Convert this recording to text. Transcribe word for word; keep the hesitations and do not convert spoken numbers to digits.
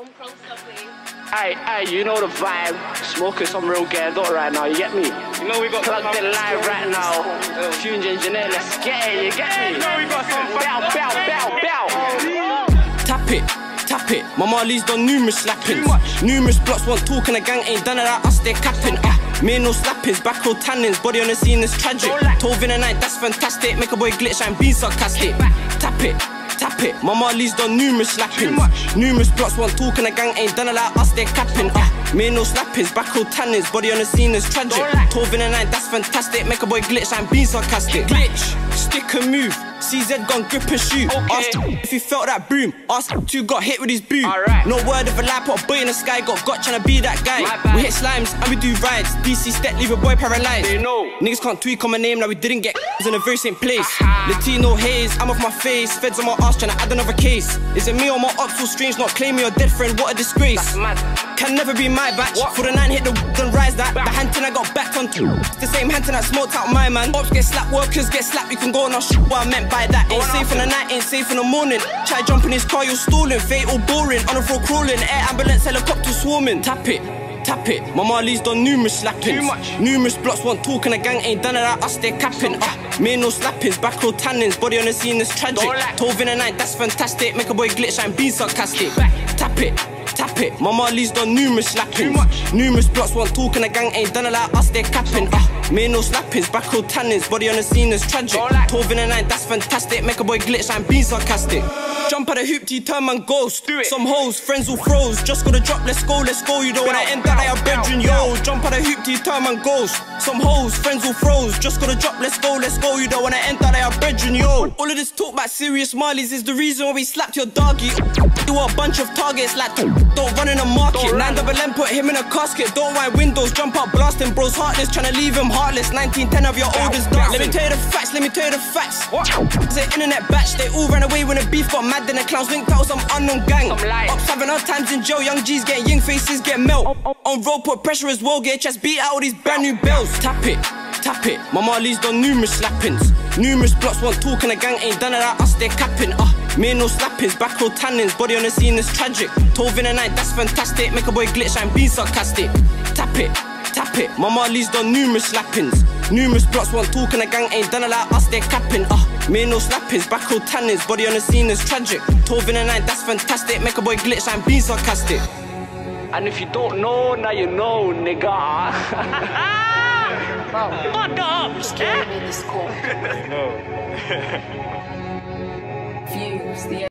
Aye, aye, you know the vibe. Smoking some real gear dot right now, you get me? You know we got plugged in live right now. Tunes engineer, let's get it, you get me? You know we got some bow, bow, bow, bow. Tap it, tap it. My Marley's done numerous slappings. Numerous blocks want talk and the gang ain't done it like us, they're capping. Uh, me no slappings, back row tannins, body on the scene is tragic. twelve in the night, that's fantastic. Make a boy glitch and be sarcastic. Tap it. Tap it, my Marley's done numerous slappings. Numerous blocks want talk and the gang ain't done it like us, they're capping. Uh, me no slappings, back row tannins, body on the scene is tragic. twelve in the night, that's fantastic. Make a boy glitch and be sarcastic. Glitch, stick and move. C Z gun grip and shoot. Okay. Ask if he felt that broom. Ask who got hit with his boot. Right. No word of a lie, put a boy in the sky. Got got trying to be that guy. We hit slimes and we do rides. D C step, leave a boy paralyzed. They know. Niggas can't tweak on my name, now we didn't get in the very same place. Latino haze, I'm off my face. Feds on my ass trying to add another case. Is it me or my ops so strange? Not claim me or dead friend, what a disgrace. That's mad. Can never be my batch. What? For the nine hit the then rise that. Back. The hunting I got backed on two. It's the same hunting I smoked out my man. Ops get slapped, workers get slapped. You can go on our shit. What I meant by that. Ain't safe in the night, ain't safe in the morning. Try jump in his car, you're stalling. Fatal boring, on the floor crawling. Air ambulance, helicopter swarming. Tap it, tap it. My Marley's done numerous slappings. Too much. Numerous blocks want talk and the gang ain't done it like us, they're capping. Uh, me no slappings, back row tannins, body on the scene is tragic. twelve in the night, that's fantastic. Make a boy glitch and be sarcastic. Tap it. Tap it, my Marley's done numerous slappings. Numerous blocks want talk and the gang ain't done it like us, they're capping. Uh, me no slappings, back row tannins, body on the scene is tragic. twelve in the night, that's fantastic. Make a boy glitch and be sarcastic. Jump at the hoop till you turn man ghost. Some hoes, friends will froze. Just gotta drop, let's go, let's go. You don't wanna end that at your bedroom, yo. Jump at the hoop till you turn man ghost. Some hoes, friends will froze. Just gotta drop, let's go, let's go. You don't wanna end that at your bedroom, yo. All of this talk about serious Marleys is the reason why we slapped your doggy. You are a bunch of targets like don't run in the market. nine double M put him in a casket. Don't wind windows, jump up blasting. Bros heartless, tryna leave him heartless. nineteen ten of your oldest dancing. Let me tell you the facts, let me tell you the facts. What? It's an internet batch, they all ran away when the beef got mad. Then the clowns linked out with some unknown gang. Ops having hard times in jail, young G's getting young faces get melt. On road put pressure as well, get chest beat out all these brand new bells. Tap it, tap it, my Marley's done numerous slappings. Numerous blocks want talk and the gang ain't done it like us, they're capping. Uh, me no slappings, back row tannins, body on the scene is tragic. twelve in the night, that's fantastic. Make a boy glitch and be sarcastic. Tap it, tap it, my Marley's done numerous slappings. Numerous blocks want talk and the gang ain't done it like us, they're capping. Uh, me no slappings, back row tannins, body on the scene is tragic. twelve in the night, that's fantastic. Make a boy glitch and be sarcastic. And if you don't know, now you know, nigga. Fuck up! Just carry me in the score. No. Views, the